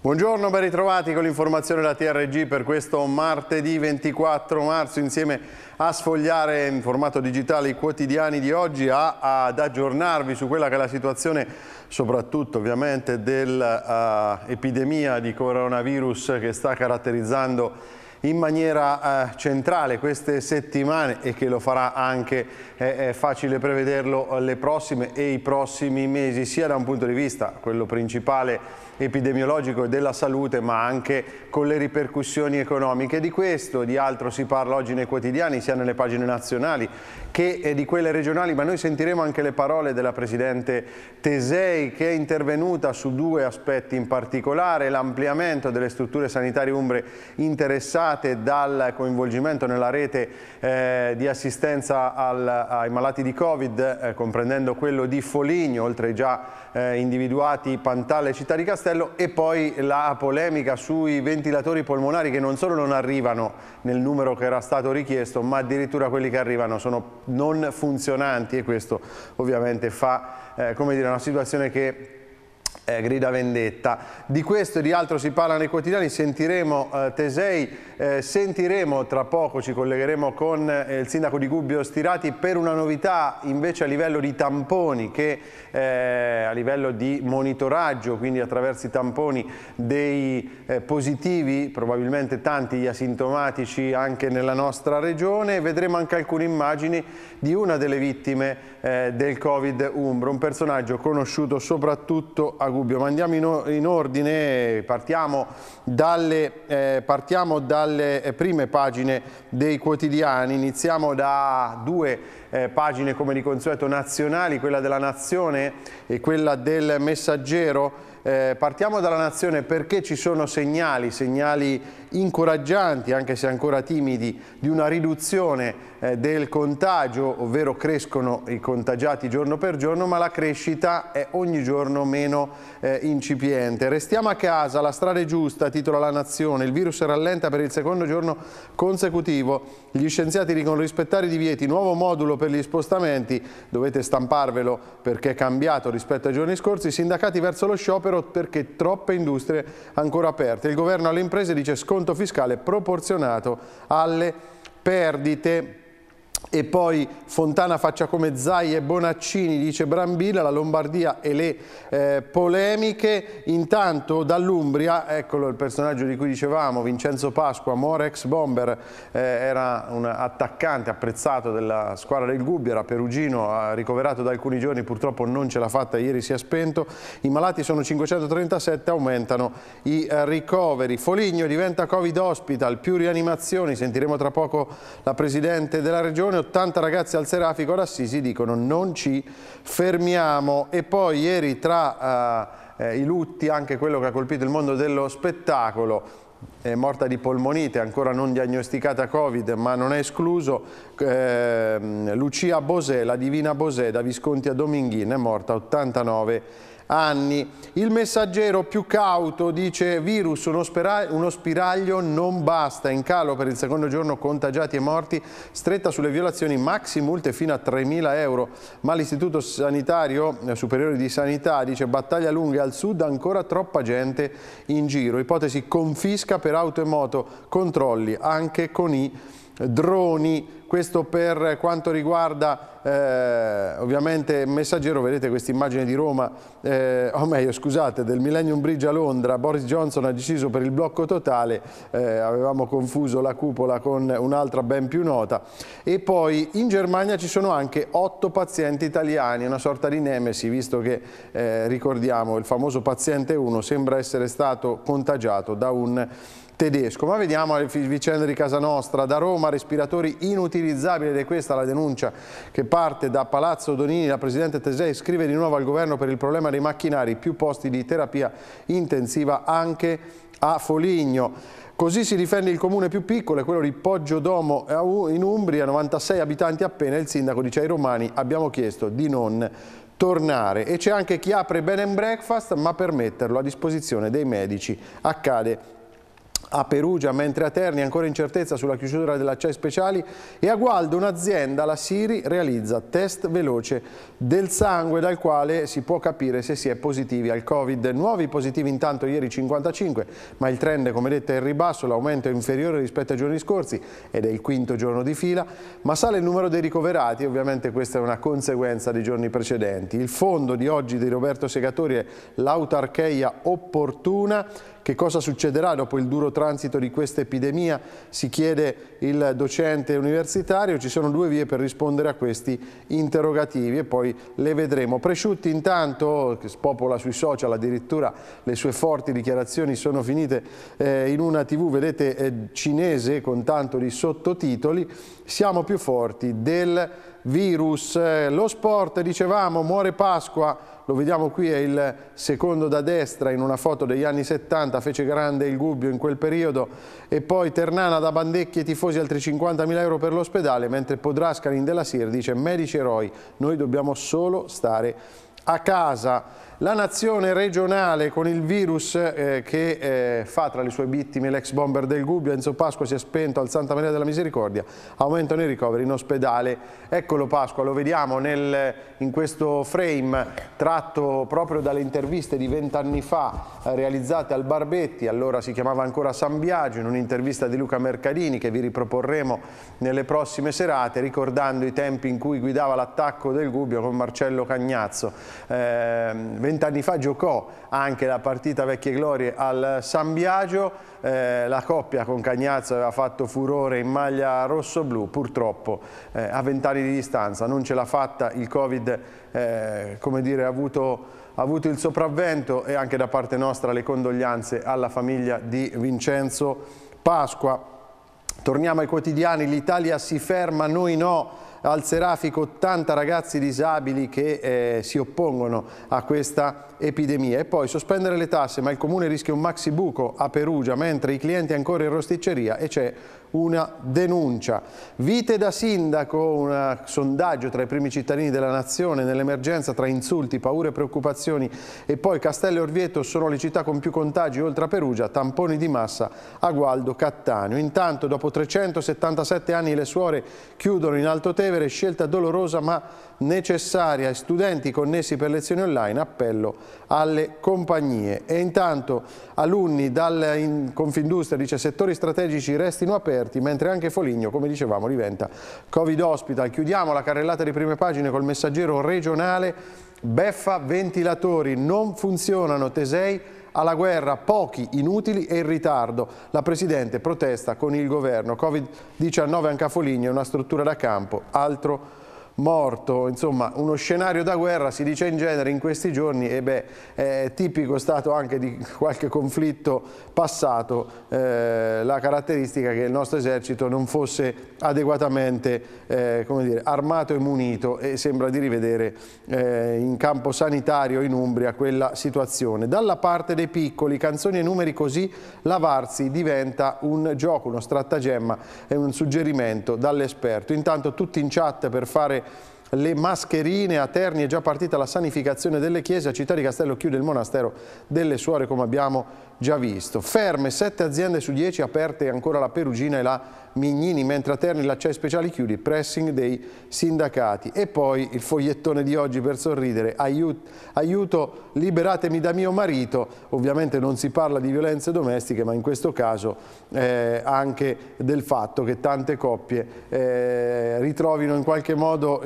Buongiorno, ben ritrovati con l'informazione della TRG per questo martedì 24 marzo, insieme a sfogliare in formato digitale i quotidiani di oggi, ad aggiornarvi su quella che è la situazione soprattutto ovviamente dell'epidemia di coronavirus che sta caratterizzando in maniera centrale queste settimane e che lo farà anche, è facile prevederlo, le prossime e i prossimi mesi, sia da un punto di vista, quello principale, epidemiologico e della salute, ma anche con le ripercussioni economiche. Di questo e di altro si parla oggi nei quotidiani, sia nelle pagine nazionali che di quelle regionali, ma noi sentiremo anche le parole della Presidente Tesei, che è intervenuta su due aspetti in particolare: l'ampliamento delle strutture sanitarie umbre interessate dal coinvolgimento nella rete di assistenza ai malati di Covid, comprendendo quello di Foligno, oltre ai già individuati Pantalle e Città di Castello, e poi la polemica sui ventilatori polmonari che non solo non arrivano nel numero che era stato richiesto, ma addirittura quelli che arrivano sono non funzionanti, e questo ovviamente fa come dire, una situazione che grida vendetta. Di questo e di altro si parla nei quotidiani, sentiremo Tesei, sentiremo tra poco, ci collegheremo con il sindaco di Gubbio Stirati per una novità invece a livello di tamponi, che a livello di monitoraggio, quindi attraverso i tamponi dei positivi, probabilmente tanti gli asintomatici anche nella nostra regione. Vedremo anche alcune immagini di una delle vittime del Covid umbro, un personaggio conosciuto soprattutto a Gubbio. Ma andiamo in ordine, partiamo dalle prime pagine dei quotidiani. Iniziamo da due pagine come di consueto nazionali, quella della Nazione e quella del Messaggero. Partiamo dalla Nazione perché ci sono segnali incoraggianti, anche se ancora timidi, di una riduzione del contagio, ovvero crescono i contagiati giorno per giorno, ma la crescita è ogni giorno meno incipiente. Restiamo a casa, la strada è giusta, titola la Nazione, il virus rallenta per il secondo giorno consecutivo, gli scienziati dicono rispettare i divieti, nuovo modulo per gli spostamenti, dovete stamparvelo perché è cambiato rispetto ai giorni scorsi, i sindacati verso lo sciopero perché troppe industrie ancora aperte, il governo alle imprese dice sconto fiscale proporzionato alle perdite. E poi Fontana faccia come Zai e Bonaccini, dice Brambilla, la Lombardia e le polemiche. Intanto dall'Umbria, eccolo il personaggio di cui dicevamo, Vincenzo Pasqua, Mora ex bomber, era un attaccante apprezzato della squadra del Gubbio, era perugino, ha ricoverato da alcuni giorni, purtroppo non ce l'ha fatta, ieri si è spento. I malati sono 537, aumentano i ricoveri. Foligno diventa Covid hospital, più rianimazioni, sentiremo tra poco la Presidente della Regione. 80 ragazzi al Serafico ad Assisi dicono non ci fermiamo. E poi ieri tra i lutti anche quello che ha colpito il mondo dello spettacolo, è morta di polmonite, ancora non diagnosticata Covid, ma non è escluso, Lucia Bosè, la divina Bosè, da Visconti a Dominghina, è morta a 89 anni. Il Messaggero più cauto dice virus, uno spiraglio non basta, in calo per il secondo giorno contagiati e morti, stretta sulle violazioni, maxi multe fino a 3.000 euro, ma l'Istituto Sanitario Superiore di Sanità dice battaglia lunga al sud, ancora troppa gente in giro, ipotesi confisca per auto e moto, controlli anche con i droni. Questo per quanto riguarda ovviamente Messaggero. Vedete questa immagine di Roma, o meglio scusate, del Millennium Bridge a Londra. Boris Johnson ha deciso per il blocco totale, avevamo confuso la cupola con un'altra ben più nota. E poi in Germania ci sono anche 8 pazienti italiani, una sorta di nemesi, visto che ricordiamo il famoso paziente 1 sembra essere stato contagiato da un tedesco. Ma vediamo le vicende di casa nostra. Da Roma, respiratori inutilizzabili, ed è questa la denuncia che parte da Palazzo Donini. La Presidente Tesei scrive di nuovo al governo per il problema dei macchinari, più posti di terapia intensiva anche a Foligno. Così si difende il comune più piccolo, è quello di Poggiodomo in Umbria, 96 abitanti appena. Il sindaco dice ai romani abbiamo chiesto di non tornare. E c'è anche chi apre bed and breakfast, ma per metterlo a disposizione dei medici accade a Perugia, mentre a Terni ancora incertezza sulla chiusura delle acciai speciali, e a Gualdo un'azienda, la Siri, realizza test veloce del sangue dal quale si può capire se si è positivi al Covid. Nuovi positivi intanto ieri 55, ma il trend come detto è in ribasso, l'aumento è inferiore rispetto ai giorni scorsi ed è il quinto giorno di fila, ma sale il numero dei ricoverati, ovviamente questa è una conseguenza dei giorni precedenti. Il fondo di oggi di Roberto Segatori è l'autarcheia opportuna. Che cosa succederà dopo il duro transito di questa epidemia? Si chiede il docente universitario. Ci sono due vie per rispondere a questi interrogativi e poi le vedremo. Presciutti intanto, che spopola sui social, addirittura le sue forti dichiarazioni sono finite in una TV, vedete, cinese con tanto di sottotitoli. Siamo più forti del virus. Lo sport, dicevamo, muore Pasqua. Lo vediamo qui, è il secondo da destra in una foto degli anni 70, fece grande il Gubbio in quel periodo, e poi Ternana da Bandecchi e tifosi altri 50.000 euro per l'ospedale, mentre Podrascanin della SIR dice medici eroi, noi dobbiamo solo stare a casa. La nazione regionale con il virus che fa tra le sue vittime l'ex bomber del Gubbio, Enzo Pasqua si è spento al Santa Maria della Misericordia, aumentano i ricoveri in ospedale. Eccolo Pasqua, lo vediamo in questo frame tratto proprio dalle interviste di 20 anni fa realizzate al Barbetti, allora si chiamava ancora San Biagio, in un'intervista di Luca Mercadini che vi riproporremo nelle prossime serate, ricordando i tempi in cui guidava l'attacco del Gubbio con Marcello Cagnazzo. 20 anni fa giocò anche la partita Vecchie Glorie al San Biagio, la coppia con Cagnazzo aveva fatto furore in maglia rosso-blu, purtroppo a 20 anni di distanza non ce l'ha fatta, il Covid come dire, ha avuto il sopravvento, e anche da parte nostra le condoglianze alla famiglia di Vincenzo Pasqua. Torniamo ai quotidiani, l'Italia si ferma, noi no. Al Serafico 80 ragazzi disabili che si oppongono a questa epidemia. E poi sospendere le tasse, ma il comune rischia un maxi buco a Perugia, mentre i clienti ancora in rosticceria e c'è una denuncia. Vite da sindaco, un sondaggio tra i primi cittadini della nazione nell'emergenza tra insulti, paure e preoccupazioni, e poi Castello e Orvieto sono le città con più contagi oltre a Perugia, tamponi di massa a Gualdo, Cattaneo. Intanto dopo 377 anni le suore chiudono in Alto Tevere, scelta dolorosa ma necessaria, studenti connessi per lezioni online, appello alle compagnie. E intanto alunni in Confindustria dice settori strategici restino aperti, mentre anche Foligno, come dicevamo, diventa Covid Hospital. Chiudiamo la carrellata di prime pagine col Messaggero regionale, beffa ventilatori, non funzionano, Tesei alla guerra, pochi, inutili e in ritardo. La Presidente protesta con il governo. Covid-19 anche a Foligno, una struttura da campo, altro morto. Insomma, uno scenario da guerra, si dice in genere in questi giorni, e beh, è tipico stato anche di qualche conflitto passato la caratteristica che il nostro esercito non fosse adeguatamente come dire, armato e munito, e sembra di rivedere in campo sanitario in Umbria quella situazione. Dalla parte dei piccoli, canzoni e numeri, così lavarsi diventa un gioco, uno stratagemma e un suggerimento dall'esperto. Intanto tutti in chat per fare le mascherine. A Terni è già partita la sanificazione delle chiese, a Città di Castello chiude il monastero delle Suore, come abbiamo già visto. Ferme 7 aziende su 10, aperte ancora la Perugina e la Mignini, mentre a Terni l'acciai speciali chiude, pressing dei sindacati. E poi il fogliettone di oggi per sorridere, aiuto, liberatemi da mio marito. Ovviamente non si parla di violenze domestiche, ma in questo caso anche del fatto che tante coppie ritrovino in qualche modo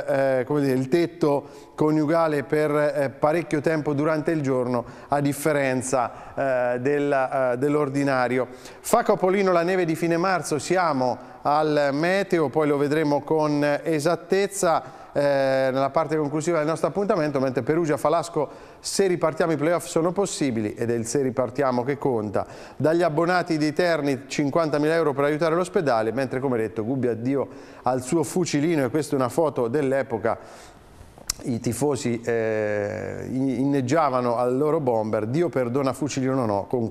il tetto coniugale per parecchio tempo durante il giorno, a differenza dell'ordinario. Fa capolino la neve di fine marzo, siamo al meteo, poi lo vedremo con esattezza nella parte conclusiva del nostro appuntamento, mentre Perugia Falasco, se ripartiamo i playoff sono possibili, ed è il se ripartiamo che conta. Dagli abbonati di Terni 50.000 euro per aiutare l'ospedale, mentre come detto Gubbio addio al suo fucilino, e questa è una foto dell'epoca. I tifosi inneggiavano al loro bomber, Dio perdona Fucilino no, con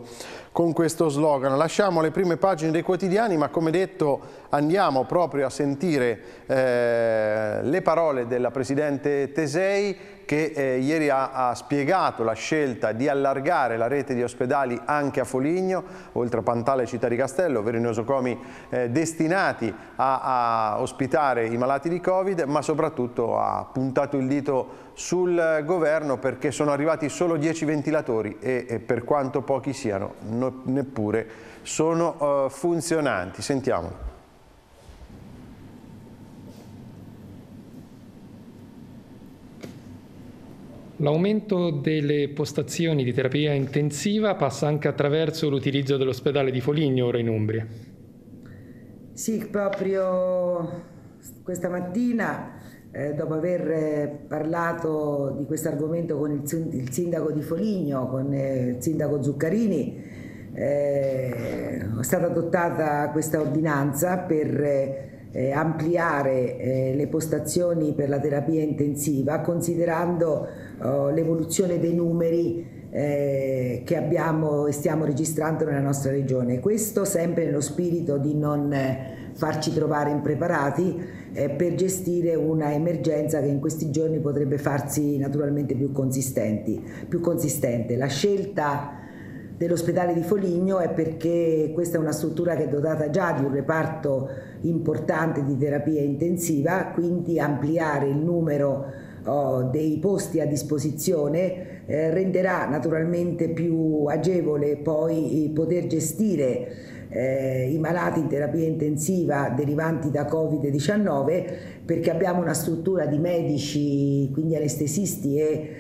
questo slogan. Lasciamo le prime pagine dei quotidiani, ma come detto andiamo proprio a sentire le parole della Presidente Tesei, che ieri ha spiegato la scelta di allargare la rete di ospedali anche a Foligno, oltre a Pantale e Città di Castello, ovvero i nosocomi destinati a ospitare i malati di Covid, ma soprattutto ha puntato il dito sul governo perché sono arrivati solo 10 ventilatori e per quanto pochi siano, neppure sono funzionanti. Sentiamolo. L'aumento delle postazioni di terapia intensiva passa anche attraverso l'utilizzo dell'ospedale di Foligno ora in Umbria. Sì, proprio questa mattina, dopo aver parlato di questo argomento con il sindaco di Foligno, con il sindaco Zuccarini, è stata adottata questa ordinanza per ampliare le postazioni per la terapia intensiva, considerando l'evoluzione dei numeri che abbiamo e stiamo registrando nella nostra regione. Questo sempre nello spirito di non farci trovare impreparati per gestire una emergenza che in questi giorni potrebbe farsi naturalmente più consistente. La scelta dell'ospedale di Foligno è perché questa è una struttura che è dotata già di un reparto importante di terapia intensiva, quindi ampliare il numero dei posti a disposizione renderà naturalmente più agevole poi poter gestire i malati in terapia intensiva derivanti da Covid-19, perché abbiamo una struttura di medici, quindi anestesisti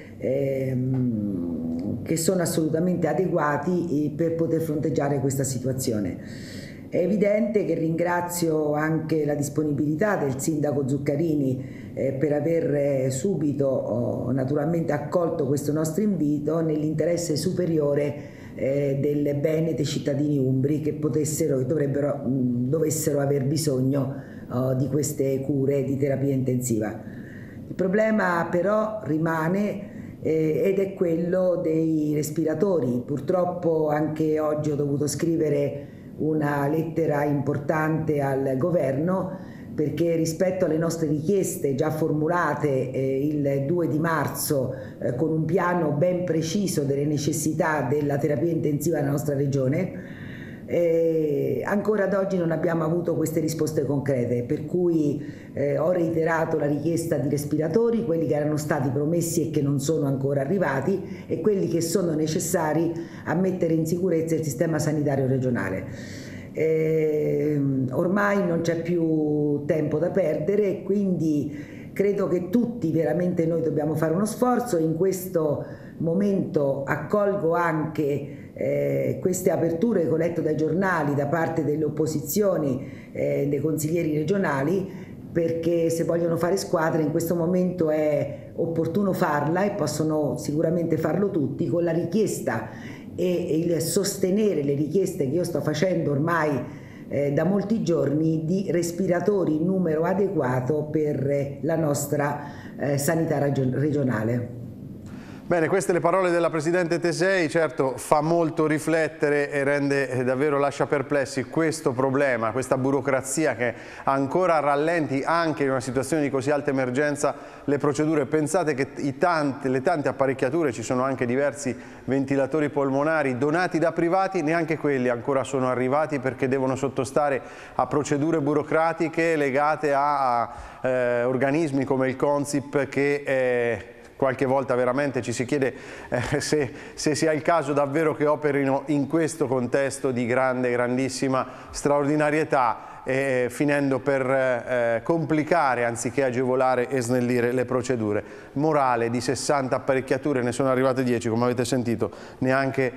che sono assolutamente adeguati per poter fronteggiare questa situazione. È evidente che ringrazio anche la disponibilità del sindaco Zuccarini per aver subito naturalmente accolto questo nostro invito nell'interesse superiore del bene dei cittadini umbri che dovessero aver bisogno di queste cure di terapia intensiva. Il problema però rimane ed è quello dei respiratori. Purtroppo anche oggi ho dovuto scrivere una lettera importante al governo perché rispetto alle nostre richieste già formulate il 2 di marzo con un piano ben preciso delle necessità della terapia intensiva nella nostra regione, ancora ad oggi non abbiamo avuto queste risposte concrete, per cui ho reiterato la richiesta di respiratori, quelli che erano stati promessi e che non sono ancora arrivati e quelli che sono necessari a mettere in sicurezza il sistema sanitario regionale. Ormai non c'è più tempo da perdere, quindi credo che tutti veramente noi dobbiamo fare uno sforzo. In questo momento accolgo anche queste aperture che ho letto dai giornali da parte delle opposizioni, dei consiglieri regionali, perché se vogliono fare squadra in questo momento è opportuno farla e possono sicuramente farlo tutti con la richiesta e il sostenere le richieste che io sto facendo ormai da molti giorni di respiratori in numero adeguato per la nostra sanità regionale. Bene, queste le parole della Presidente Tesei, certo fa molto riflettere e lascia perplessi questo problema, questa burocrazia che ancora rallenti anche in una situazione di così alta emergenza le procedure. Pensate che le tante apparecchiature, ci sono anche diversi ventilatori polmonari donati da privati, neanche quelli ancora sono arrivati perché devono sottostare a procedure burocratiche legate a organismi come il Consip che qualche volta veramente ci si chiede se sia il caso davvero che operino in questo contesto di grandissima straordinarietà, finendo per complicare anziché agevolare e snellire le procedure. Morale, di 60 apparecchiature ne sono arrivate 10, come avete sentito, neanche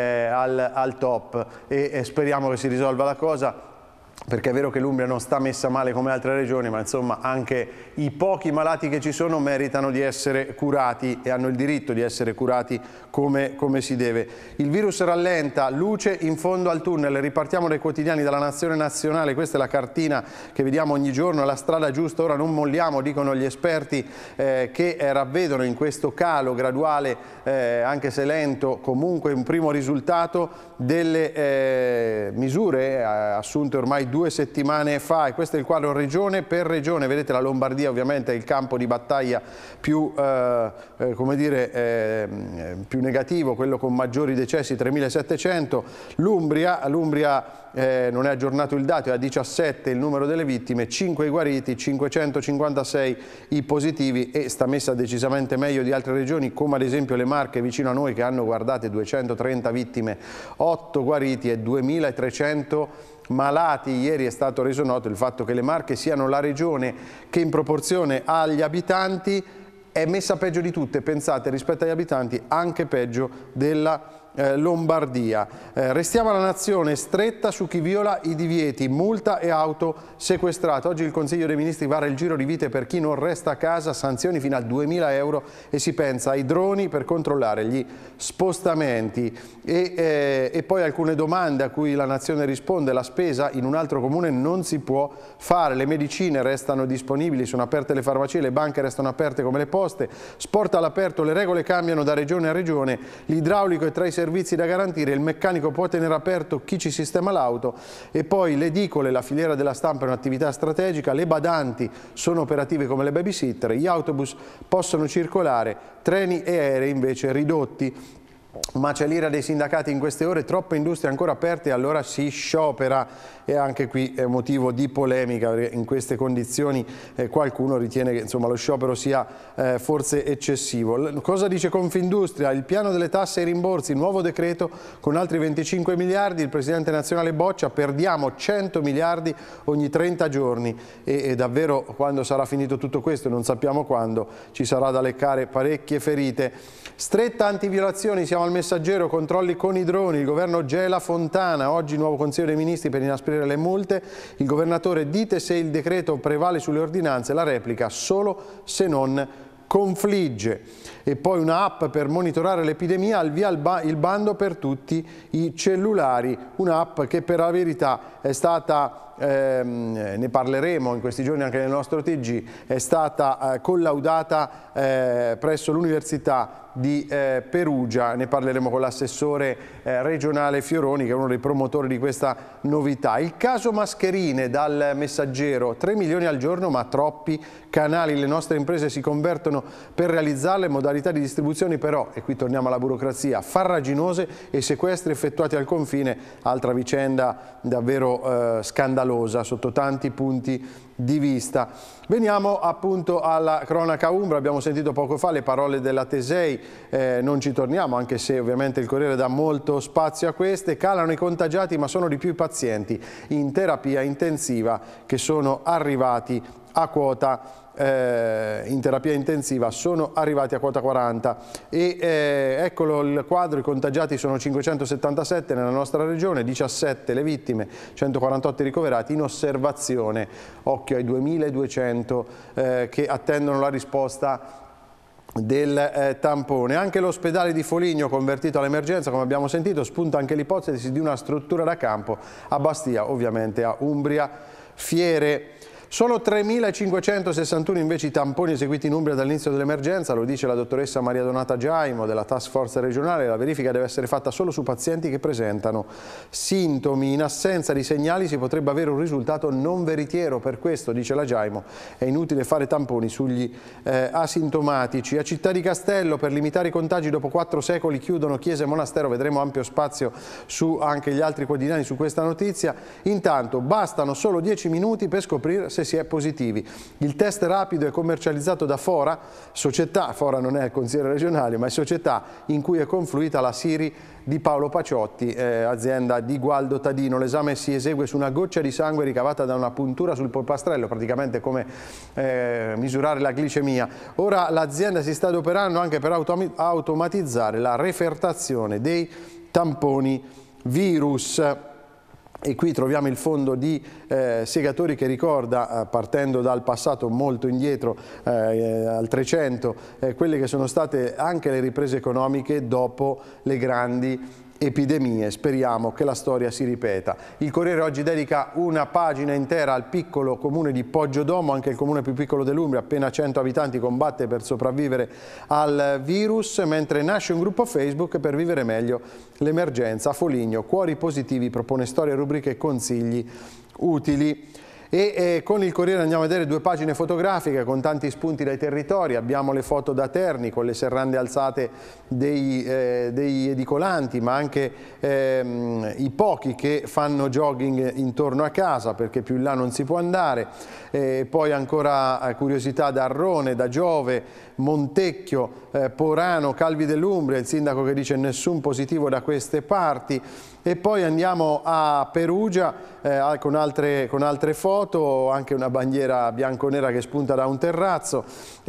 al top, e speriamo che si risolva la cosa, perché è vero che l'Umbria non sta messa male come altre regioni, ma insomma anche i pochi malati che ci sono meritano di essere curati e hanno il diritto di essere curati come si deve. Il virus rallenta, luce in fondo al tunnel. Ripartiamo dai quotidiani della Nazione nazionale, questa è la cartina che vediamo ogni giorno, la strada giusta, ora non molliamo, dicono gli esperti che ravvedono in questo calo graduale, anche se lento, comunque un primo risultato delle misure assunte ormai 2 2 settimane fa, e questo è il quadro regione per regione. Vedete, la Lombardia ovviamente è il campo di battaglia più, come dire, più negativo, quello con maggiori decessi, 3.700. L'Umbria non è aggiornato il dato, è a 17 il numero delle vittime, 5 i guariti, 556 i positivi, e sta messa decisamente meglio di altre regioni come ad esempio le Marche vicino a noi, che hanno, guardate, 230 vittime, 8 guariti e 2.300 malati. Ieri è stato reso noto il fatto che le Marche siano la regione che in proporzione agli abitanti è messa peggio di tutte, pensate, rispetto agli abitanti anche peggio della Lombardia. Restiamo alla nazione, stretta su chi viola i divieti, multa e auto sequestrata. Oggi il Consiglio dei Ministri vara il giro di vite per chi non resta a casa, sanzioni fino a 2.000 euro, e si pensa ai droni per controllare gli spostamenti. E poi alcune domande a cui la nazione risponde: la spesa in un altro comune non si può fare, le medicine restano disponibili, sono aperte le farmacie, le banche restano aperte come le poste, sport all'aperto, le regole cambiano da regione a regione, l'idraulico è tra i servizi da garantire, il meccanico può tenere aperto chi ci sistema l'auto, e poi le edicole, la filiera della stampa è un'attività strategica, le badanti sono operative come le babysitter, gli autobus possono circolare, treni e aerei invece ridotti. Ma c'è l'ira dei sindacati in queste ore, troppe industrie ancora aperte e allora si sciopera, e anche qui è motivo di polemica, perché in queste condizioni qualcuno ritiene che insomma lo sciopero sia forse eccessivo. Cosa dice Confindustria? Il piano delle tasse e i rimborsi, nuovo decreto con altri 25 miliardi, il Presidente nazionale boccia, perdiamo 100 miliardi ogni 30 giorni e davvero quando sarà finito tutto questo, non sappiamo quando, ci sarà da leccare parecchie ferite. Stretta antiviolazioni, siamo al Messaggero, controlli con i droni, il governo gela Fontana, oggi nuovo Consiglio dei Ministri per inasprire le multe, il governatore: dite se il decreto prevale sulle ordinanze, la replica solo se non confligge. E poi una app per monitorare l'epidemia, al via il bando per tutti i cellulari, un'app che per la verità è stata, ne parleremo in questi giorni anche nel nostro TG, è stata collaudata presso l'Università di Perugia, ne parleremo con l'assessore regionale Fioroni, che è uno dei promotori di questa novità. Il caso mascherine dal Messaggero: 3 milioni al giorno ma troppi canali, le nostre imprese si convertono per realizzarle, modalità di distribuzione però, e qui torniamo alla burocrazia, farraginose, e sequestri effettuati al confine, altra vicenda davvero scandalosa sotto tanti punti di vista. Veniamo appunto alla cronaca umbra, abbiamo sentito poco fa le parole della Tesei, non ci torniamo anche se ovviamente il Corriere dà molto spazio a queste. Calano i contagiati ma sono di più i pazienti in terapia intensiva che sono arrivati a quota in terapia intensiva, sono arrivati a quota 40 e eccolo il quadro: i contagiati sono 577 nella nostra regione, 17 le vittime, 148 ricoverati, in osservazione occhio ai 2200 che attendono la risposta del tampone. Anche l'ospedale di Foligno convertito all'emergenza, come abbiamo sentito, spunta anche l'ipotesi di una struttura da campo a Bastia, ovviamente a Umbria Fiere. Sono 3.561 invece i tamponi eseguiti in Umbria dall'inizio dell'emergenza, lo dice la dottoressa Maria Donata Giaimo della Task Force regionale. La verifica deve essere fatta solo su pazienti che presentano sintomi. In assenza di segnali si potrebbe avere un risultato non veritiero, per questo, dice la Giaimo, è inutile fare tamponi sugli asintomatici. A Città di Castello, per limitare i contagi dopo 4 secoli, chiudono chiesa e monastero, vedremo ampio spazio su anche gli altri quotidiani su questa notizia. Intanto bastano solo 10 minuti per scoprire se si è positivi. Il test rapido è commercializzato da Fora, società, Fora non è il consigliere regionale, ma è società in cui è confluita la Siri di Paolo Paciotti, azienda di Gualdo Tadino. L'esame si esegue su una goccia di sangue ricavata da una puntura sul polpastrello, praticamente come misurare la glicemia. Ora l'azienda si sta adoperando anche per automatizzare la refertazione dei tamponi virus. E qui troviamo il fondo di Segatori che ricorda, partendo dal passato molto indietro, al 300, quelle che sono state anche le riprese economiche dopo le grandi epidemie. Speriamo che la storia si ripeta. Il Corriere oggi dedica una pagina intera al piccolo comune di Poggiodomo, anche il comune più piccolo dell'Umbria, appena 100 abitanti, combatte per sopravvivere al virus, mentre nasce un gruppo Facebook per vivere meglio l'emergenza. A Foligno, Cuori Positivi propone storie, rubriche e consigli utili. E con il Corriere andiamo a vedere due pagine fotografiche con tanti spunti dai territori. Abbiamo le foto da Terni con le serrande alzate degli edicolanti, ma anche i pochi che fanno jogging intorno a casa, perché più in là non si può andare. Poi ancora curiosità da Arrone, da Giove, Montecchio, Porano, Calvi dell'Umbria, il sindaco che dice nessun positivo da queste parti. E poi andiamo a Perugia con altre foto, anche una bandiera bianconera che spunta da un terrazzo,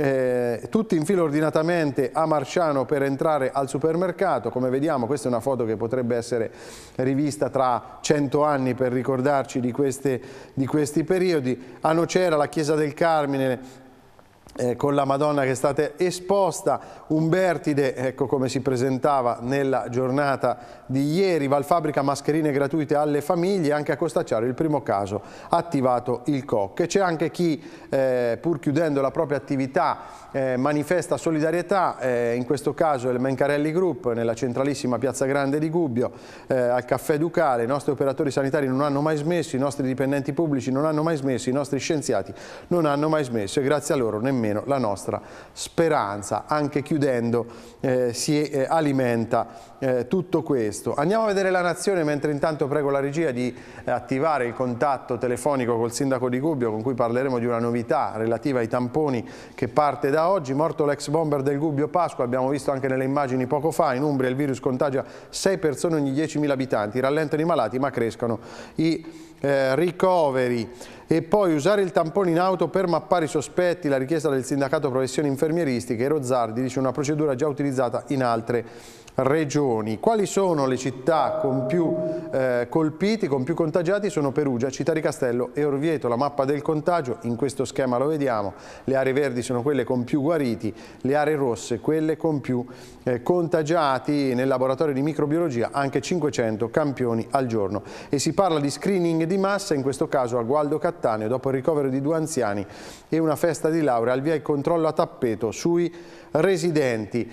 tutti in fila ordinatamente a Marciano per entrare al supermercato. Come vediamo, questa è una foto che potrebbe essere rivista tra 100 anni per ricordarci di questi periodi. A Nocera, la chiesa del Carmine, con la Madonna che è stata esposta, Umbertide, ecco come si presentava nella giornata di ieri, Valfabbrica, mascherine gratuite alle famiglie, anche a Costacciaro il primo caso attivato il COC. E c'è anche chi, pur chiudendo la propria attività, manifesta solidarietà, in questo caso il Mencarelli Group nella centralissima Piazza Grande di Gubbio, al Caffè Ducale. I nostri operatori sanitari non hanno mai smesso, i nostri dipendenti pubblici non hanno mai smesso, i nostri scienziati non hanno mai smesso e grazie a loro nemmeno la nostra speranza. Anche chiudendo si alimenta tutto questo. Andiamo a vedere La Nazione, mentre intanto prego la regia di attivare il contatto telefonico col sindaco di Gubbio, con cui parleremo di una novità relativa ai tamponi che parte da oggi. Morto l'ex bomber del Gubbio Pasqua, abbiamo visto anche nelle immagini poco fa. In Umbria il virus contagia 6 persone ogni 10.000 abitanti, rallentano i malati ma crescono i ricoveri. E poi usare il tampone in auto per mappare i sospetti, la richiesta del sindacato professioni infermieristiche. Rozzardi dice una procedura già utilizzata in altre regioni. Quali sono le città con più colpiti, con più contagiati? Sono Perugia, Città di Castello e Orvieto. La mappa del contagio in questo schema lo vediamo: le aree verdi sono quelle con più guariti, le aree rosse quelle con più contagiati. Nel laboratorio di microbiologia anche 500 campioni al giorno. E si parla di screening di massa, in questo caso a Gualdo Cattaneo, dopo il ricovero di 2 anziani e una festa di laurea, al via il controllo a tappeto sui residenti.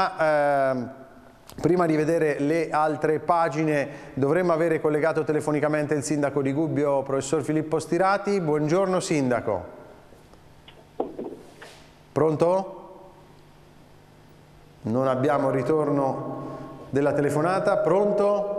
Ma prima di vedere le altre pagine dovremmo avere collegato telefonicamente il sindaco di Gubbio, professor Filippo Stirati. Buongiorno sindaco. Pronto? Non abbiamo ritorno della telefonata. Pronto?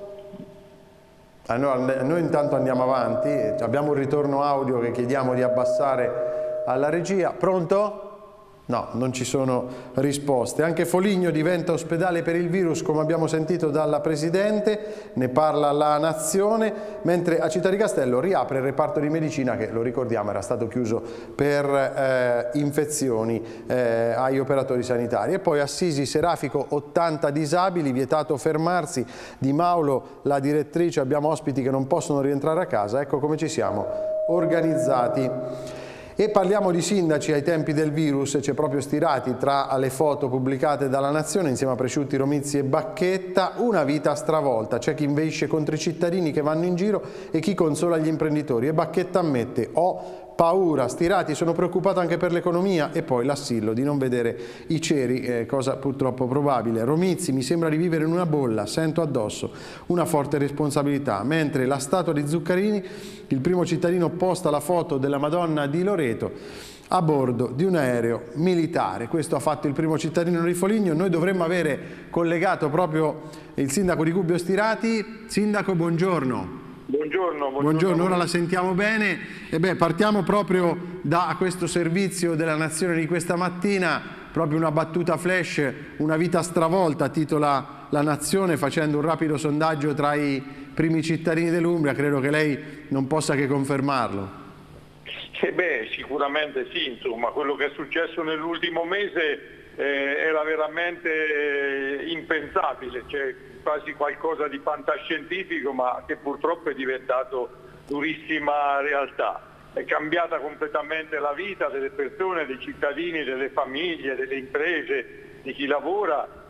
Allora, noi intanto andiamo avanti, abbiamo un ritorno audio che chiediamo di abbassare alla regia. Pronto? No, non ci sono risposte. Anche Foligno diventa ospedale per il virus, come abbiamo sentito dalla Presidente, ne parla La Nazione, mentre a Città di Castello riapre il reparto di medicina che, lo ricordiamo, era stato chiuso per infezioni agli operatori sanitari. E poi Assisi Serafico, 80 disabili, vietato fermarsi. Di Maulo, la direttrice, abbiamo ospiti che non possono rientrare a casa. Ecco come ci siamo organizzati. E parliamo di sindaci ai tempi del virus. C'è proprio Stirati tra le foto pubblicate dalla Nazione insieme a Presciutti, Romizzi e Bacchetta. Una vita stravolta, c'è chi inveisce contro i cittadini che vanno in giro e chi consola gli imprenditori. E Bacchetta ammette: ho paura. Stirati: sono preoccupato anche per l'economia. E poi l'assillo di non vedere i ceri, cosa purtroppo probabile. Romizzi: mi sembra di vivere in una bolla, sento addosso una forte responsabilità. Mentre la statua di Zuccarini, il primo cittadino posta la foto della Madonna di Loreto a bordo di un aereo militare. Questo ha fatto il primo cittadino di Foligno. Noi dovremmo avere collegato proprio il sindaco di Gubbio Stirati. Sindaco, buongiorno. Buongiorno, ora la sentiamo bene. E beh, partiamo proprio da questo servizio della Nazione di questa mattina, proprio una battuta flash: una vita stravolta, titola La Nazione, facendo un rapido sondaggio tra i primi cittadini dell'Umbria. Credo che lei non possa che confermarlo. Sicuramente sì, insomma, quello che è successo nell'ultimo mese era veramente impensabile, c'è quasi qualcosa di fantascientifico ma che purtroppo è diventato durissima realtà. È cambiata completamente la vita delle persone, dei cittadini, delle famiglie, delle imprese, di chi lavora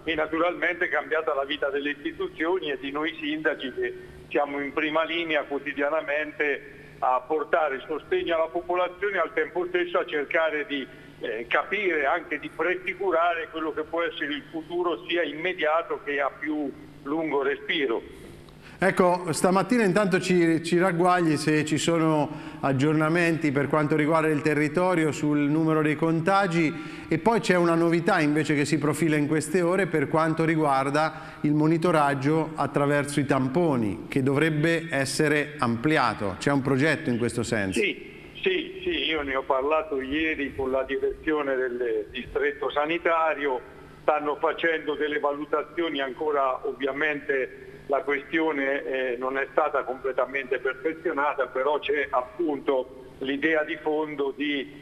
e naturalmente è cambiata la vita delle istituzioni e di noi sindaci che siamo in prima linea quotidianamente a portare sostegno alla popolazione e al tempo stesso a cercare di capire, anche di prefigurare quello che può essere il futuro sia immediato che a più lungo respiro. Ecco, stamattina intanto ci ragguagli se ci sono aggiornamenti per quanto riguarda il territorio sul numero dei contagi, e poi c'è una novità invece che si profila in queste ore per quanto riguarda il monitoraggio attraverso i tamponi, che dovrebbe essere ampliato. C'è un progetto in questo senso? Sì, io ne ho parlato ieri con la direzione del distretto sanitario, stanno facendo delle valutazioni, ancora ovviamente la questione non è stata completamente perfezionata, però c'è appunto l'idea di fondo di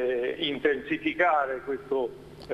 intensificare questo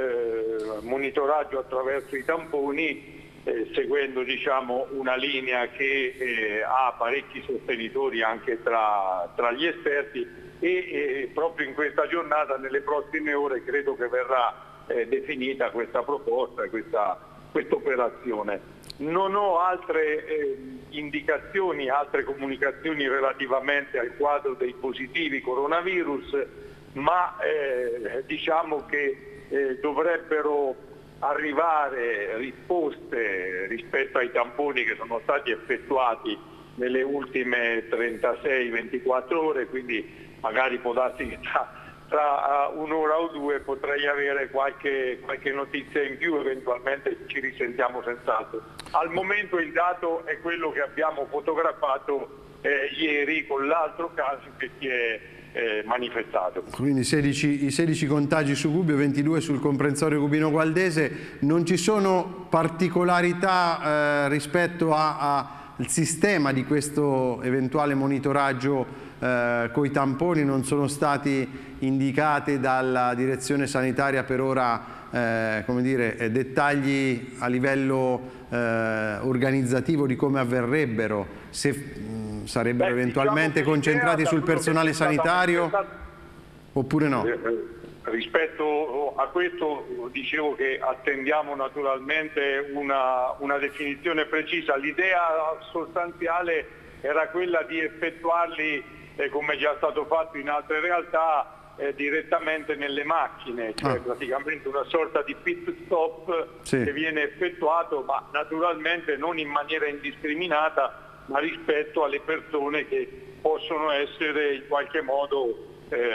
monitoraggio attraverso i tamponi, seguendo diciamo una linea che ha parecchi sostenitori anche tra gli esperti, e proprio in questa giornata, nelle prossime ore, credo che verrà definita questa proposta, questa operazione. Non ho altre indicazioni, altre comunicazioni relativamente al quadro dei positivi coronavirus, ma diciamo che dovrebbero arrivare risposte rispetto ai tamponi che sono stati effettuati nelle ultime 36-24 ore, quindi magari può darsi che tra un'ora o due potrei avere qualche notizia in più, eventualmente ci risentiamo senz'altro. Al momento il dato è quello che abbiamo fotografato ieri con l'altro caso che si è manifestato. Quindi i 16 contagi su Gubbio, 22 sul comprensorio Gubino Gualdese. Non ci sono particolarità rispetto al sistema di questo eventuale monitoraggio coi tamponi? Non sono stati indicati dalla direzione sanitaria per ora come dire, dettagli a livello organizzativo di come avverrebbero, se sarebbero eventualmente diciamo concentrati sul personale sanitario oppure no? Rispetto a questo dicevo che attendiamo naturalmente una definizione precisa. L'idea sostanziale era quella di effettuarli, come già stato fatto in altre realtà, direttamente nelle macchine, cioè praticamente una sorta di pit stop che viene effettuato, ma naturalmente non in maniera indiscriminata, ma rispetto alle persone che possono essere in qualche modo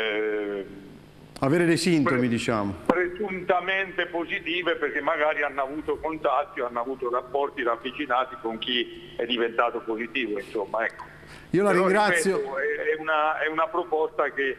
avere dei sintomi, diciamo, presuntamente positive, perché magari hanno avuto contatti o hanno avuto rapporti ravvicinati con chi è diventato positivo, insomma, ecco. Io la ringrazio. Ripeto, è una proposta che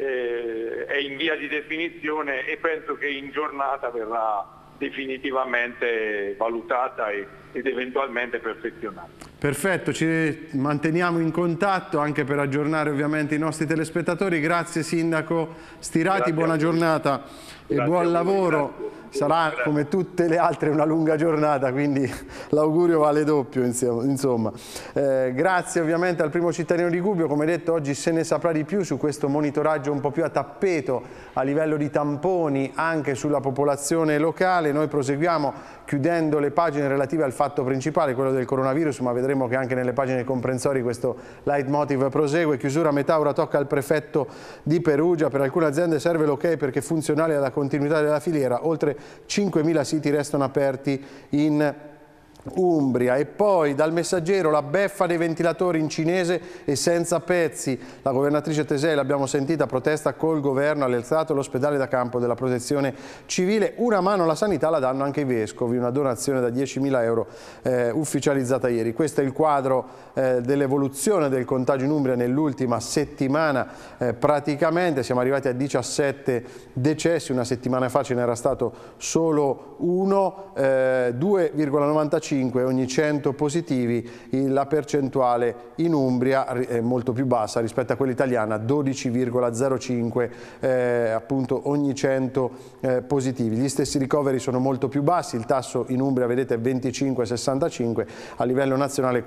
è in via di definizione e penso che in giornata verrà definitivamente valutata ed eventualmente perfezionata. Perfetto, ci manteniamo in contatto anche per aggiornare ovviamente i nostri telespettatori. Grazie Sindaco Stirati, grazie, buona giornata e buon lavoro. Sarà come tutte le altre una lunga giornata, quindi l'augurio vale doppio, insomma. Grazie ovviamente al primo cittadino di Gubbio. Come detto, oggi se ne saprà di più su questo monitoraggio un po' più a tappeto a livello di tamponi anche sulla popolazione locale. Noi proseguiamo chiudendo le pagine relative al fatto principale, quello del coronavirus, ma vedremo che anche nelle pagine comprensori questo leitmotiv prosegue. Chiusura a metà, ora tocca al prefetto di Perugia. Per alcune aziende serve l'ok perché è funzionale alla continuità della filiera. Oltre 5.000 siti restano aperti in Umbria. E poi dal Messaggero la beffa dei ventilatori in cinese e senza pezzi. La governatrice Tesei, l'abbiamo sentita, protesta col governo, ha alzato l'ospedale da campo della protezione civile. Una mano alla sanità la danno anche i vescovi, una donazione da 10.000 euro ufficializzata ieri. Questo è il quadro dell'evoluzione del contagio in Umbria nell'ultima settimana. Praticamente siamo arrivati a 17 decessi, una settimana fa ce n'era stato solo uno, 2,95 ogni 100 positivi. La percentuale in Umbria è molto più bassa rispetto a quella italiana, 12,05 appunto ogni 100 positivi. Gli stessi ricoveri sono molto più bassi, il tasso in Umbria vedete è 25,65, a livello nazionale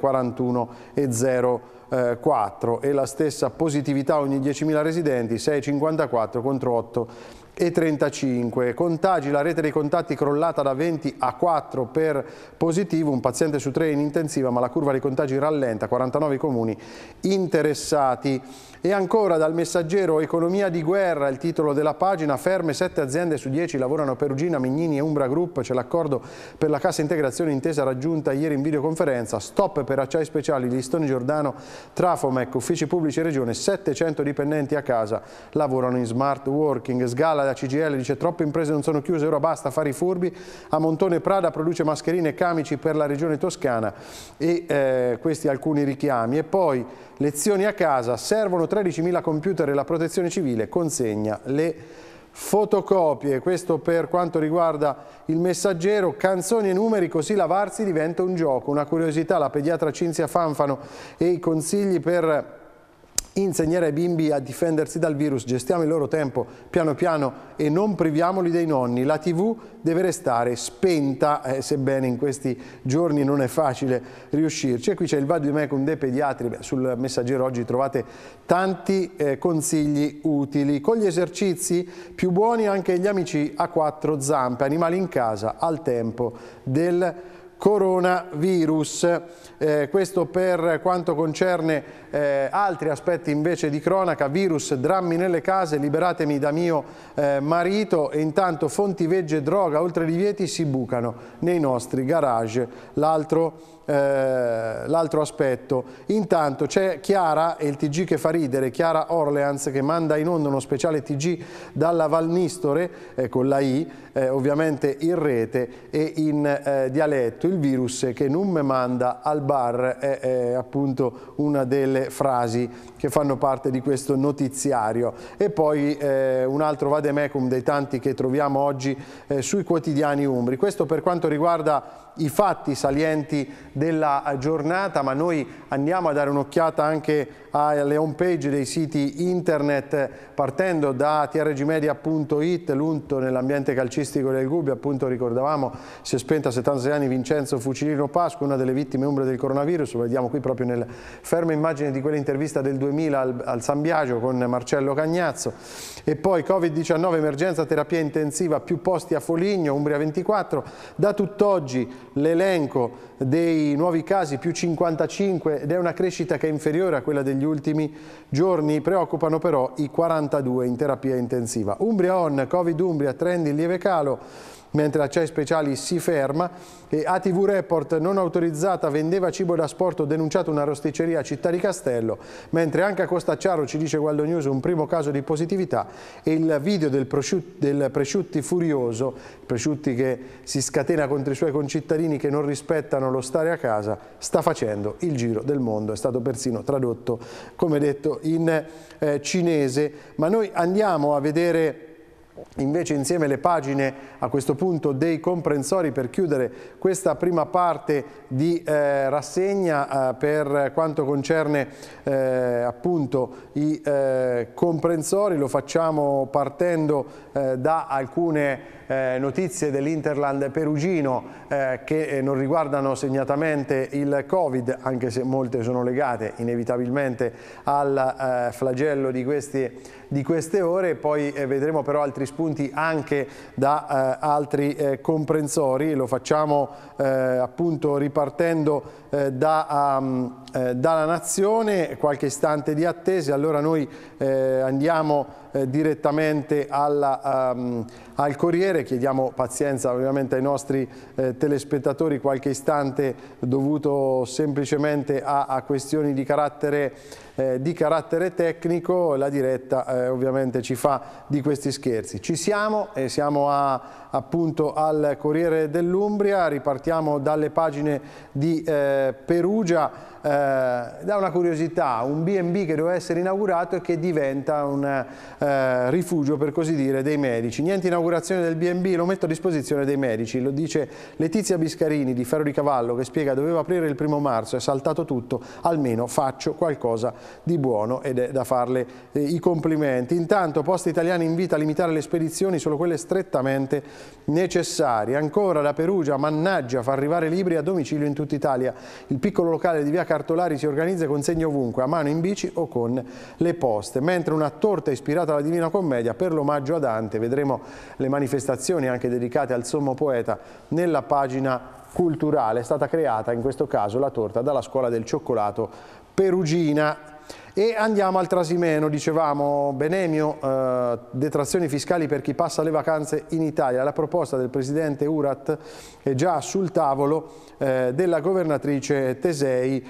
41,04 e la stessa positività ogni 10.000 residenti, 6,54 contro 35. Contagi, la rete dei contatti crollata da 20 a 4 per positivo, un paziente su 3 in intensiva, ma la curva dei contagi rallenta, 49 comuni interessati. E ancora dal Messaggero, economia di guerra, il titolo della pagina, ferme 7 aziende su 10 lavorano a Perugina, Mignini e Umbra Group, c'è l'accordo per la cassa integrazione intesa raggiunta ieri in videoconferenza, stop per acciai speciali, Listone Giordano, Trafomec, uffici pubblici e regione, 700 dipendenti a casa, lavorano in smart working. Sgalla da CGIL dice troppe imprese non sono chiuse, ora basta fare i furbi, a Montone Prada produce mascherine e camici per la regione toscana e questi alcuni richiami. E poi lezioni a casa, servono 13.000 computer e la protezione civile consegna le fotocopie. Questo per quanto riguarda il Messaggero. Canzoni e numeri, così lavarsi diventa un gioco. Una curiosità, la pediatra Cinzia Fanfano e i consigli per insegnare ai bimbi a difendersi dal virus, gestiamo il loro tempo piano piano e non priviamoli dei nonni. La TV deve restare spenta, sebbene in questi giorni non è facile riuscirci. E qui c'è il vademecum dei pediatri. Sul Messaggero oggi trovate tanti consigli utili. Con gli esercizi più buoni anche gli amici a 4 zampe, animali in casa al tempo del coronavirus. Questo per quanto concerne altri aspetti invece di cronaca. Virus, drammi nelle case, liberatemi da mio marito, e intanto fonti vegge e droga oltre divieti si bucano nei nostri garage. L'altro aspetto. Intanto c'è Chiara e il TG che fa ridere, Chiara Orleans, che manda in onda uno speciale TG dalla Valnistore con la I, ovviamente in rete e in dialetto. Il virus che non me manda al bar è appunto una delle frasi che fanno parte di questo notiziario. E poi un altro vademecum dei tanti che troviamo oggi sui quotidiani umbri. Questo per quanto riguarda i fatti salienti della giornata, ma noi andiamo a dare un'occhiata anche alle home page dei siti internet, partendo da trgmedia.it, l'unto nell'ambiente calcistico del Gubbio. Appunto ricordavamo, si è spento a 76 anni Vincenzo Fucilino Pasqua, una delle vittime umbre del coronavirus. Lo vediamo qui proprio nelle ferme immagini di quell'intervista del 2000 al San Biagio con Marcello Cagnazzo. E poi Covid-19, emergenza terapia intensiva, più posti a Foligno, Umbria 24. Da tutt'oggi l'elenco dei nuovi casi, più 55, ed è una crescita che è inferiore a quella degli ultimi giorni. Preoccupano però i 42 in terapia intensiva. Umbria On, Covid Umbria, trend in lieve calo, mentre Acciai Speciali si ferma. E ATV Report, non autorizzata, vendeva cibo da sport, denunciato una rosticceria a Città di Castello, mentre anche a Costacciaro, ci dice Gualdo News, un primo caso di positività. E il video del Presciutti furioso, Presciutti che si scatena contro i suoi concittadini che non rispettano lo stare a casa, sta facendo il giro del mondo, è stato persino tradotto, come detto, in cinese. Ma noi andiamo a vedere invece insieme le pagine a questo punto dei comprensori per chiudere questa prima parte di rassegna per quanto concerne appunto i comprensori. Lo facciamo partendo da alcune notizie dell'Interland perugino che non riguardano segnatamente il Covid, anche se molte sono legate inevitabilmente al flagello di queste ore. Poi vedremo però altri spunti anche da altri comprensori. Lo facciamo appunto ripartendo dalla Nazione. Qualche istante di attesa, allora noi andiamo direttamente al Corriere. Chiediamo pazienza ovviamente ai nostri telespettatori, qualche istante dovuto semplicemente a questioni di carattere tecnico. La diretta ovviamente ci fa di questi scherzi. Ci siamo e siamo appunto al Corriere dell'Umbria. Ripartiamo dalle pagine di Perugia. Da una curiosità, un B&B che doveva essere inaugurato e che diventa un rifugio, per così dire, dei medici. Niente inaugurazione del B&B, lo metto a disposizione dei medici, lo dice Letizia Biscarini di Ferro di Cavallo, che spiega: doveva aprire il 1° marzo, è saltato tutto, almeno faccio qualcosa di buono ed è da farle i complimenti. Intanto Poste Italiane invita a limitare le spedizioni, solo quelle strettamente necessarie. Ancora da Perugia, mannaggia, fa arrivare libri a domicilio in tutta Italia. Il piccolo locale di via Cartolari si organizza e consegna ovunque, a mano, in bici o con le poste. Mentre una torta ispirata alla Divina Commedia per l'omaggio a Dante, vedremo le manifestazioni anche dedicate al sommo poeta nella pagina culturale. È stata creata in questo caso la torta dalla Scuola del Cioccolato perugina. E andiamo al Trasimeno, dicevamo, Benemio, detrazioni fiscali per chi passa le vacanze in Italia. La proposta del presidente Urat è già sul tavolo della governatrice Tesei,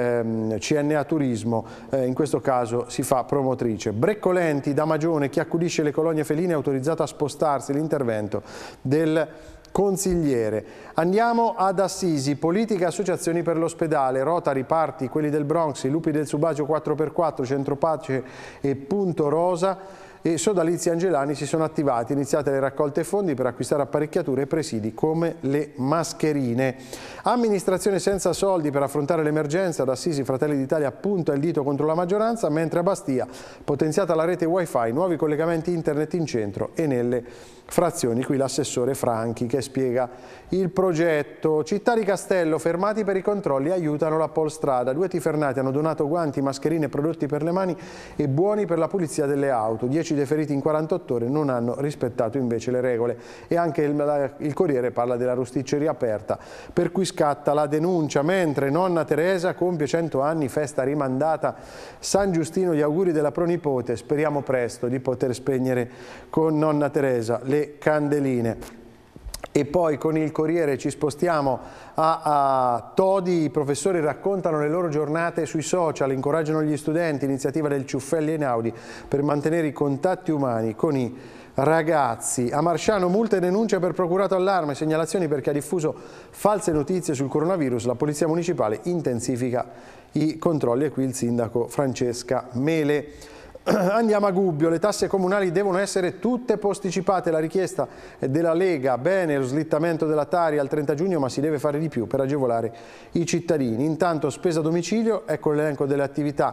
CNA Turismo, in questo caso si fa promotrice. Breccolenti, da Magione, chi accudisce le colonie feline è autorizzato a spostarsi, l'intervento del consigliere. Andiamo ad Assisi, politica e associazioni per l'ospedale, Rotary, Parti, quelli del Bronx, i Lupi del Subagio 4x4, Centro Pace e Punto Rosa e Sodalizi Angelani si sono attivati, iniziate le raccolte fondi per acquistare apparecchiature e presidi come le mascherine. Amministrazione senza soldi per affrontare l'emergenza, ad Assisi Fratelli d'Italia punta il dito contro la maggioranza, mentre a Bastia potenziata la rete wifi, nuovi collegamenti internet in centro e nelle frazioni. Qui l'assessore Franchi che spiega il progetto. Città di Castello, fermati per i controlli, aiutano la Polstrada. 2 tifernati hanno donato guanti, mascherine, prodotti per le mani e buoni per la pulizia delle auto. 10 deferiti in 48 ore non hanno rispettato invece le regole. E anche il Corriere parla della rosticceria aperta, per cui scatta la denuncia. Mentre nonna Teresa compie 100 anni, festa rimandata. San Giustino, gli auguri della pronipote, speriamo presto di poter spegnere con nonna Teresa le candeline. E poi con il Corriere ci spostiamo a Todi. I professori raccontano le loro giornate sui social, incoraggiano gli studenti, iniziativa del Ciuffelli Einaudi per mantenere i contatti umani con i ragazzi. A Marsciano, multe e denunce per procurato allarme, segnalazioni perché ha diffuso false notizie sul coronavirus. La Polizia Municipale intensifica i controlli e qui il sindaco Francesca Mele. Andiamo a Gubbio, le tasse comunali devono essere tutte posticipate, la richiesta della Lega, bene lo slittamento della Tari al 30 giugno ma si deve fare di più per agevolare i cittadini. Intanto spesa a domicilio, ecco l'elenco delle attività,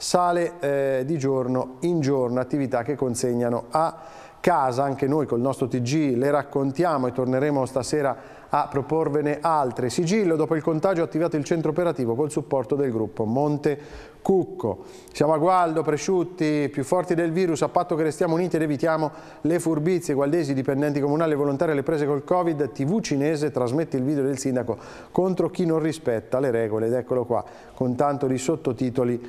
sale di giorno in giorno, attività che consegnano a casa, anche noi col nostro TG le raccontiamo e torneremo stasera a proporvene altre. Sigillo, dopo il contagio ha attivato il centro operativo col supporto del gruppo Monte Cucco. Siamo a Gualdo, Presciutti, più forti del virus, a patto che restiamo uniti ed evitiamo le furbizie. Gualdesi, dipendenti comunali e volontari alle prese col Covid, TV cinese trasmette il video del sindaco contro chi non rispetta le regole, ed eccolo qua, con tanto di sottotitoli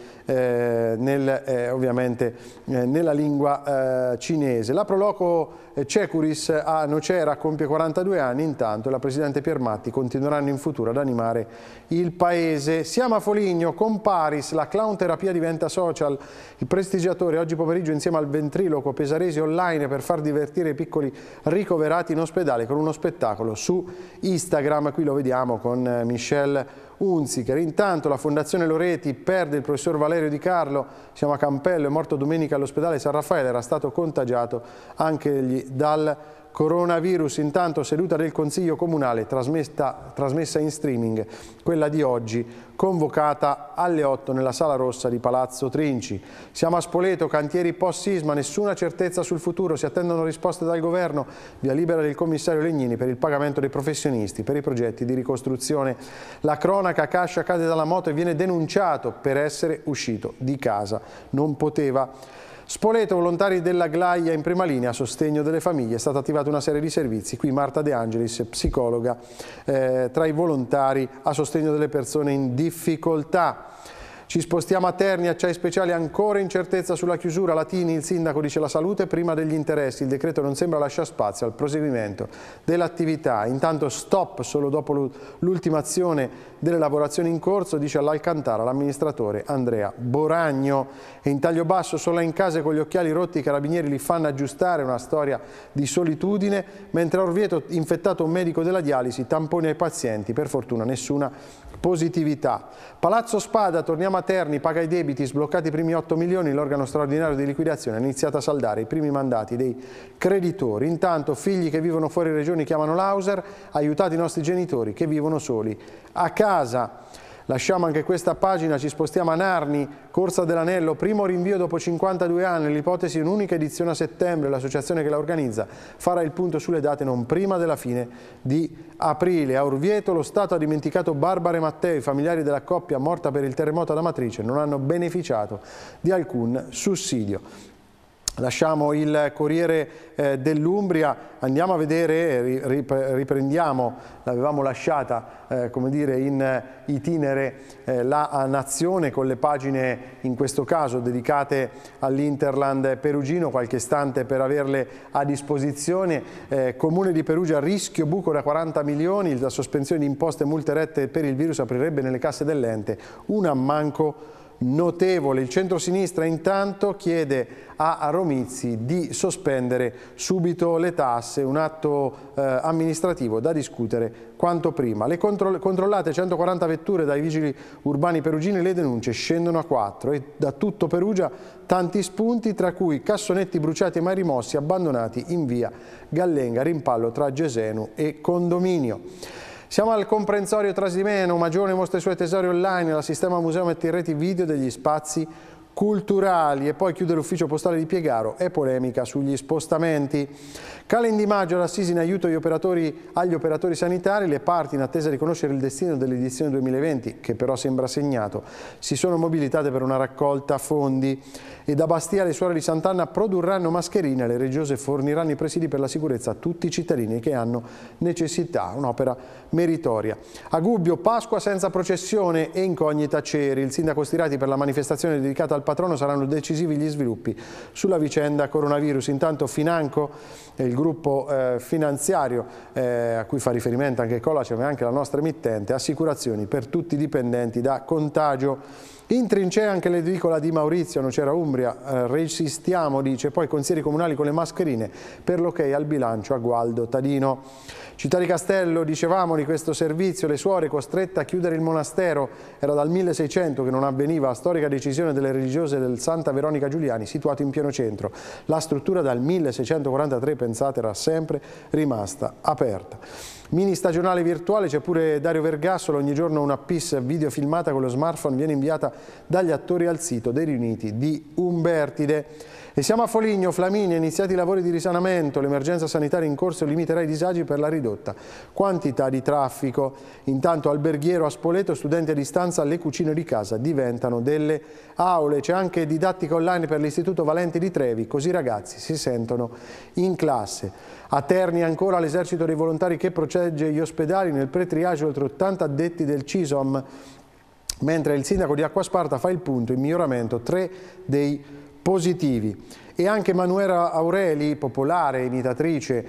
ovviamente nella lingua cinese. La Proloco Cecuris a Nocera compie 42 anni, intanto la Presidente Piermatti continueranno in futuro ad animare il paese. Siamo a Foligno, con Paris, la clown terapia diventa social, il prestigiatore oggi pomeriggio insieme al ventriloquo Pesaresi online per far divertire i piccoli ricoverati in ospedale con uno spettacolo su Instagram, qui lo vediamo con Michelle Hunziker. Intanto la Fondazione Loreti perde il professor Valerio Di Carlo, siamo a Campello, è morto domenica all'ospedale San Raffaele, era stato contagiato anche egli dal coronavirus. Intanto seduta del Consiglio Comunale trasmessa in streaming, quella di oggi, convocata alle 8 nella Sala Rossa di Palazzo Trinci. Siamo a Spoleto, cantieri post-sisma, nessuna certezza sul futuro, si attendono risposte dal governo, via libera del commissario Legnini per il pagamento dei professionisti per i progetti di ricostruzione. La cronaca, Cascia cade dalla moto e viene denunciato per essere uscito di casa, non poteva. Spoleto, volontari della Glaia in prima linea a sostegno delle famiglie, è stata attivata una serie di servizi, qui Marta De Angelis, psicologa, tra i volontari a sostegno delle persone in difficoltà. Ci spostiamo a Terni, acciai speciali, ancora incertezza sulla chiusura. Latini, il sindaco dice la salute prima degli interessi, il decreto non sembra lasciare spazio al proseguimento dell'attività. Intanto stop solo dopo l'ultimazione delle lavorazioni in corso, dice all'Alcantara l'amministratore Andrea Boragno. E in taglio basso, solo in casa con gli occhiali rotti, i carabinieri li fanno aggiustare, una storia di solitudine, mentre a Orvieto infettato un medico della dialisi, tamponi ai pazienti, per fortuna nessuna positività. Palazzo Spada, torniamo a Terni, paga i debiti, sbloccati i primi 8 milioni, l'organo straordinario di liquidazione ha iniziato a saldare i primi mandati dei creditori. Intanto figli che vivono fuori regioni chiamano l'Auser, aiutate i nostri genitori che vivono soli a casa. Lasciamo anche questa pagina, ci spostiamo a Narni, Corsa dell'Anello, primo rinvio dopo 52 anni, l'ipotesi è un'unica edizione a settembre, l'associazione che la organizza farà il punto sulle date non prima della fine di aprile. A Orvieto lo Stato ha dimenticato Barbara e Matteo, i familiari della coppia morta per il terremoto ad Amatrice non hanno beneficiato di alcun sussidio. Lasciamo il Corriere dell'Umbria, andiamo a vedere, riprendiamo, l'avevamo lasciata come dire in itinere la Nazione con le pagine in questo caso dedicate all'Interland perugino, qualche istante per averle a disposizione. Comune di Perugia, rischio buco da 40 milioni, la sospensione di imposte e multe rette per il virus aprirebbe nelle casse dell'ente un ammanco notevole. Il centro-sinistra intanto chiede a Romizzi di sospendere subito le tasse, un atto amministrativo da discutere quanto prima. Le controllate 140 vetture dai vigili urbani perugini, le denunce scendono a 4 e da tutto Perugia tanti spunti, tra cui cassonetti bruciati e mai rimossi abbandonati in via Gallenga, rimpallo tra Gesenu e Condominio. Siamo al comprensorio Trasimeno, Magione mostra i suoi tesori online, la Sistema Museo mette in reti video degli spazi culturali e poi chiude l'ufficio postale di Piegaro e polemica sugli spostamenti. Calen Di Maggio all'assise in aiuto agli operatori sanitari, le parti in attesa di conoscere il destino dell'edizione 2020, che però sembra segnato, si sono mobilitate per una raccolta fondi e da Bastia le suore di Sant'Anna produrranno mascherine, le religiose forniranno i presidi per la sicurezza a tutti i cittadini che hanno necessità, un'opera meritoria. A Gubbio, Pasqua senza processione e incognita Ceri, il sindaco Stirati per la manifestazione dedicata al patrono, saranno decisivi gli sviluppi sulla vicenda coronavirus. Intanto Financo, il gruppo finanziario a cui fa riferimento anche Colacem e anche la nostra emittente, assicurazioni per tutti i dipendenti da contagio. In trincea anche l'edicola di Maurizio, Nocera Umbria, resistiamo, dice, poi consiglieri comunali con le mascherine per l'ok al bilancio a Gualdo Tadino. Città di Castello, dicevamo di questo servizio, le suore costrette a chiudere il monastero, era dal 1600 che non avveniva, la storica decisione delle religiose del Santa Veronica Giuliani, situato in pieno centro. La struttura dal 1643, pensate, era sempre rimasta aperta. Mini stagionale virtuale, c'è pure Dario Vergassolo, ogni giorno una PIS video filmata con lo smartphone viene inviata dagli attori al sito dei riuniti di Umbertide. E siamo a Foligno, Flaminia, iniziati i lavori di risanamento, l'emergenza sanitaria in corso limiterà i disagi per la ridotta quantità di traffico. Intanto alberghiero a Spoleto, studenti a distanza, le cucine di casa diventano delle aule. C'è anche didattica online per l'Istituto Valenti di Trevi, così i ragazzi si sentono in classe. A Terni ancora l'esercito dei volontari che protegge gli ospedali, nel pre-triage oltre 80 addetti del CISOM, mentre il sindaco di Acquasparta fa il punto, in miglioramento 3 dei positivi. E anche Manuela Aureli, popolare imitatrice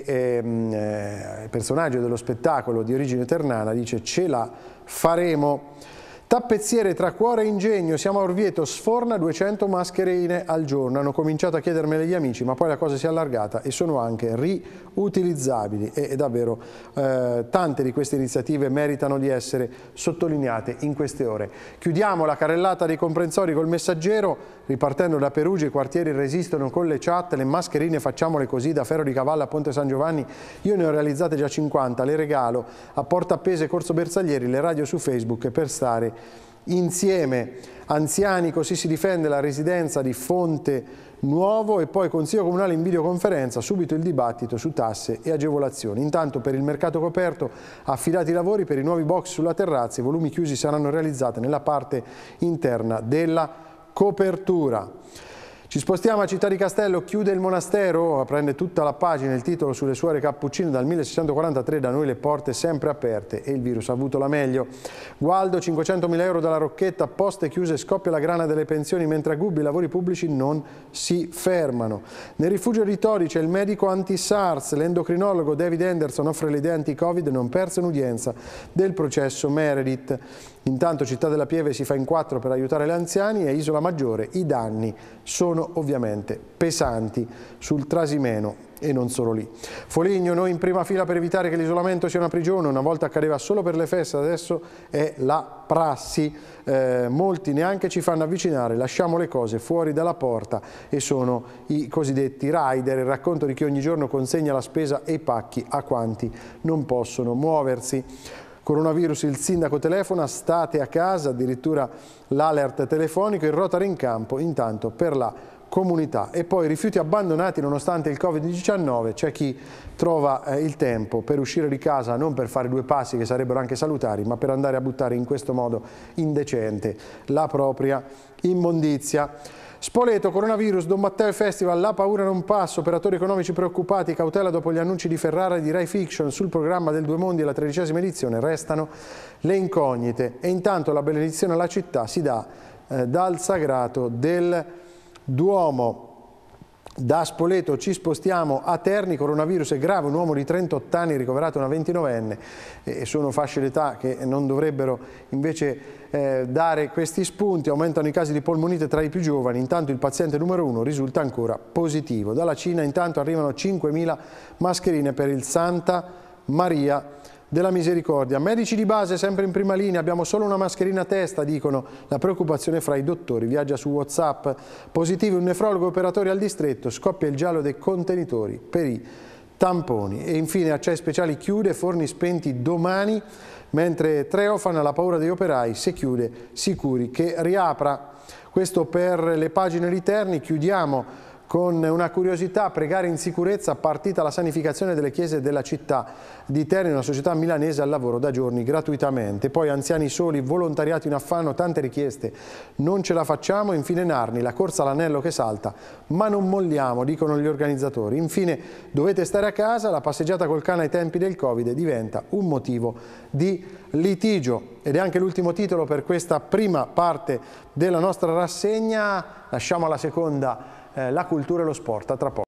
e personaggio dello spettacolo di origine ternana, dice: ce la faremo. Tappezziere tra cuore e ingegno, siamo a Orvieto, sforna 200 mascherine al giorno, hanno cominciato a chiedermele gli amici, ma poi la cosa si è allargata e sono anche riutilizzabili e davvero tante di queste iniziative meritano di essere sottolineate in queste ore. Chiudiamo la carrellata dei comprensori col Messaggero, ripartendo da Perugia, i quartieri resistono con le chat, le mascherine facciamole così, da Ferro di Cavallo a Ponte San Giovanni, io ne ho realizzate già 50, le regalo a Porta Appese e Corso Bersaglieri, le radio su Facebook per stare insieme. Anziani, così si difende la residenza di Fonte Nuovo, e poi Consiglio Comunale in videoconferenza, subito il dibattito su tasse e agevolazioni. Intanto per il mercato coperto affidati i lavori per i nuovi box sulla terrazza, i volumi chiusi saranno realizzati nella parte interna della copertura. Ci spostiamo a Città di Castello, chiude il monastero, prende tutta la pagina il titolo sulle suore cappuccine, dal 1643 da noi le porte sempre aperte e il virus ha avuto la meglio. Gualdo, 500.000 euro dalla Rocchetta, poste chiuse, scoppia la grana delle pensioni, mentre a Gubbi i lavori pubblici non si fermano. Nel rifugio di Tori c'è il medico anti-SARS, l'endocrinologo David Henderson offre le idee anti-Covid, non perse un'udienza del processo Meredith. Intanto Città della Pieve si fa in 4 per aiutare gli anziani e Isola Maggiore i danni sono ovviamente pesanti sul Trasimeno e non solo lì. Foligno, noi in prima fila per evitare che l'isolamento sia una prigione, una volta accadeva solo per le feste, adesso è la prassi, molti neanche ci fanno avvicinare, lasciamo le cose fuori dalla porta e sono i cosiddetti rider, il racconto di chi ogni giorno consegna la spesa e i pacchi a quanti non possono muoversi. coronavirus il sindaco telefona, state a casa, addirittura l'alert telefonico, il Rotary in campo intanto per la comunità. E poi rifiuti abbandonati nonostante il Covid-19, c'è chi trova il tempo per uscire di casa non per fare due passi che sarebbero anche salutari, ma per andare a buttare in questo modo indecente la propria immondizia. Spoleto, coronavirus, Don Matteo e Festival, la paura non passa, operatori economici preoccupati, cautela dopo gli annunci di Ferrara e di Rai Fiction sul programma del Due Mondi e la 13ª edizione, restano le incognite. E intanto la benedizione alla città si dà dal Sagrato del Duomo. Da Spoleto ci spostiamo a Terni, coronavirus è grave, un uomo di 38 anni ricoverato una 29enne, sono fasce d'età che non dovrebbero invece dare questi spunti, aumentano i casi di polmonite tra i più giovani, intanto il paziente numero 1 risulta ancora positivo. Dalla Cina intanto arrivano 5.000 mascherine per il Santa Maria della Misericordia. Medici di base sempre in prima linea, abbiamo solo una mascherina a testa, dicono, la preoccupazione fra i dottori, viaggia su WhatsApp, positivi un nefrologo e operatori al distretto, scoppia il giallo dei contenitori per i tamponi. E infine Acciai Speciali chiude, forni spenti domani, mentre Treofan ha la paura degli operai, se chiude sicuri che riapra. Questo per le pagine di Terni. Chiudiamo con una curiosità: pregare in sicurezza, partita la sanificazione delle chiese della città di Terni, una società milanese al lavoro da giorni gratuitamente. Poi anziani soli, volontariato in affanno, tante richieste, non ce la facciamo. Infine Narni, la corsa all'anello che salta, ma non molliamo, dicono gli organizzatori. Infine dovete stare a casa, la passeggiata col cane ai tempi del Covid diventa un motivo di litigio. Ed è anche l'ultimo titolo per questa prima parte della nostra rassegna. Lasciamo alla seconda la cultura e lo sport, a tra poco.